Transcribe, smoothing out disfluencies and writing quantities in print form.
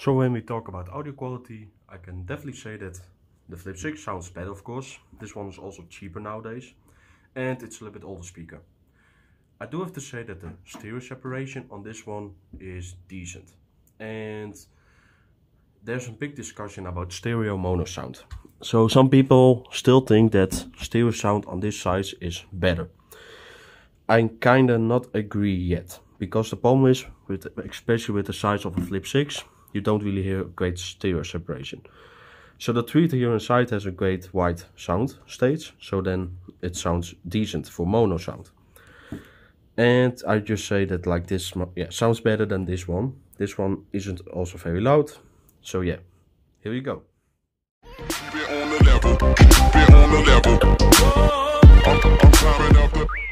So when we talk about audio quality, I can definitely say that the Flip 6 sounds better, of course. This one is also cheaper nowadays, and it's a little bit older speaker. I do have to say that the stereo separation on this one is decent, and there's a big discussion about stereo mono sound. So some people still think that stereo sound on this size is better. I kinda not agree yet, because the problem is, especially with the size of a Flip 6, you don't really hear great stereo separation. So the tweeter here inside has a great wide sound stage, so then it sounds decent for mono sound. And I just say that like this, yeah, sounds better than this one. This one isn't also very loud, so yeah, here we go. Keep it on the level, keep it on the level. I'm climbing up the